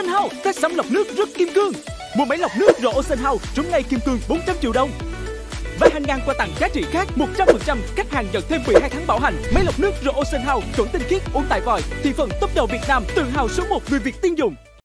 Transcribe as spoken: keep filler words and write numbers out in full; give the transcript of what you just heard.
Ocean House, Tết sắm lọc nước rất kim cương. Mua máy lọc nước R O Ocean House trúng ngay kim cương bốn trăm triệu đồng. Và hàng ngàn quà tặng giá trị khác, một trăm phần trăm khách hàng nhận thêm mười hai tháng bảo hành. Máy lọc nước R O Ocean House chuẩn tinh khiết uống tại vòi, thị phần top đầu Việt Nam, tự hào số một người Việt tin dùng.